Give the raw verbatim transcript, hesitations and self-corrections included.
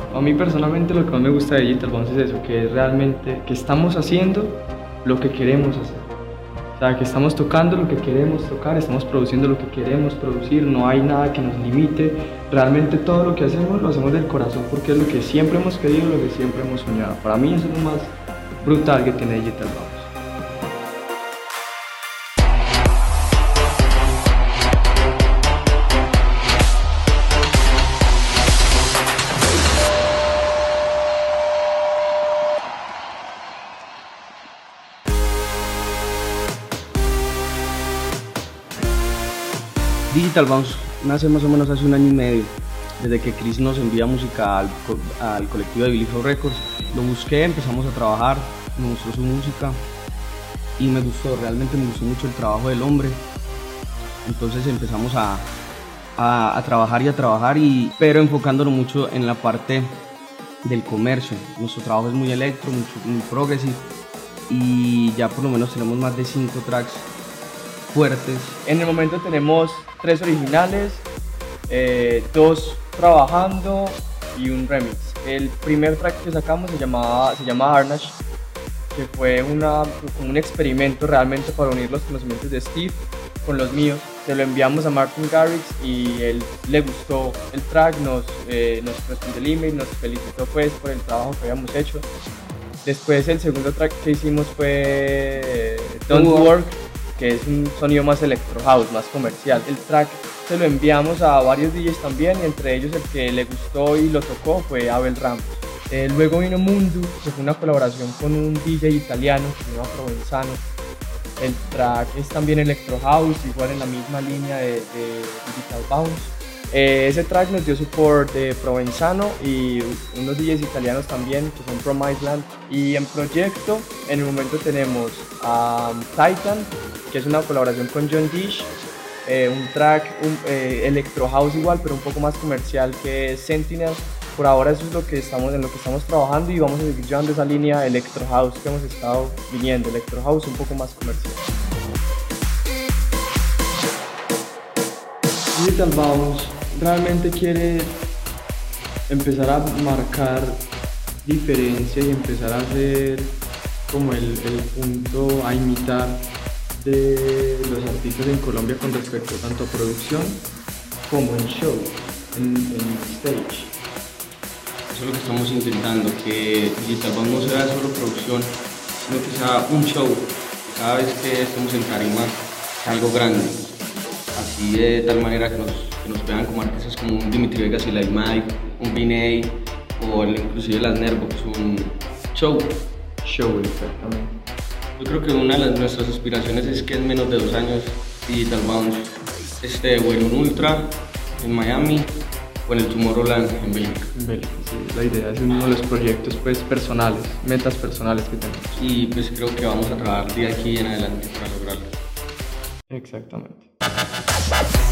A mí personalmente lo que más me gusta de Digital Bounce es eso, que es realmente que estamos haciendo lo que queremos hacer. O sea, que estamos tocando lo que queremos tocar, estamos produciendo lo que queremos producir, no hay nada que nos limite. Realmente todo lo que hacemos lo hacemos del corazón porque es lo que siempre hemos querido, lo que siempre hemos soñado. Para mí eso es lo más brutal que tiene Digital Bounce. Digital Bounce nace más o menos hace un año y medio, desde que Chris nos envía música al, co al colectivo de Billy Flow Records. Lo busqué, empezamos a trabajar, me mostró su música y me gustó, realmente me gustó mucho el trabajo del hombre. Entonces empezamos a, a, a trabajar y a trabajar, y, pero enfocándolo mucho en la parte del comercio. Nuestro trabajo es muy electro, muy, muy progressive, y ya por lo menos tenemos más de cinco tracks fuertes. En el momento tenemos tres originales, eh, dos trabajando y un remix. El primer track que sacamos se llamaba, se llama Harnash, que fue una, un experimento realmente para unir los conocimientos de Steve con los míos. Se lo enviamos a Martin Garrix y él le gustó el track, nos, eh, nos respondió el email, nos felicitó pues por el trabajo que habíamos hecho. Después el segundo track que hicimos fue eh, Don't Work, que es un sonido más electro house, más comercial. El track se lo enviamos a varios D Js también, y entre ellos el que le gustó y lo tocó fue Abel Ramos. Eh, luego vino Mundu, que fue una colaboración con un D J italiano que se llama Provenzano. El track es también electro house, igual en la misma línea de, de Digital Bounce. Eh, ese track nos dio support de Provenzano y unos D Js italianos también, que son From Island. Y en proyecto, en el momento tenemos a um, Titan, que es una colaboración con John Dish, eh, un track un, eh, electro house igual, pero un poco más comercial, que es Sentinel. Por ahora eso es lo que estamos, en lo que estamos trabajando, y vamos a seguir llevando esa línea electro house que hemos estado viniendo, electro house un poco más comercial. Digital Bounce realmente quiere empezar a marcar diferencia y empezar a hacer como el, el punto a imitar de los artistas en Colombia con respecto tanto a producción como en show, en, en stage. Eso es lo que estamos intentando, que Digital Bounce no sea solo producción, sino que sea un show. Cada vez que estemos en tarima, sea algo grande. Así de tal manera que nos, que nos vean como artistas como un Dimitri Vegas y Like Mike, un Vinay, o inclusive las Nervox, un show. Show, exactamente. Yo creo que una de las, nuestras aspiraciones es que en menos de dos años Digital Bounce esté o en un Ultra en Miami o en el Tomorrowland en Bélgica. En Bélgica, sí, la idea es uno de los proyectos pues, personales, metas personales que tenemos. Y pues creo que vamos a trabajar de aquí en adelante para lograrlo. Exactamente.